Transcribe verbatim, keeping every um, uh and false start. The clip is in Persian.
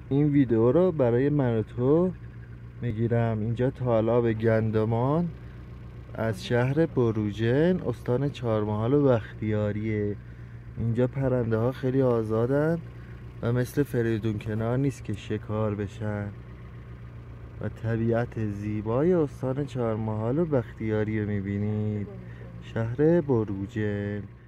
این ویدیو رو برای من و تو میگیرم. اینجا تالاب گندمان از شهر بروجرد استان چهارمحال و بختیاریه. اینجا پرنده ها خیلی آزادن و مثل فریدون کنار نیست که شکار بشن و طبیعت زیبای استان چهارمحال و بختیاری رو میبینید، شهر بروجرد.